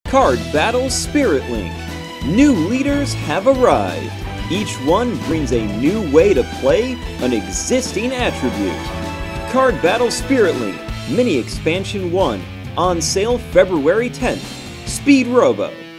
Card Battle Spirit Link. New leaders have arrived. Each one brings a new way to play an existing attribute. Card Battle Spirit Link Mini Expansion 1 on sale February 10th. Speed Robo.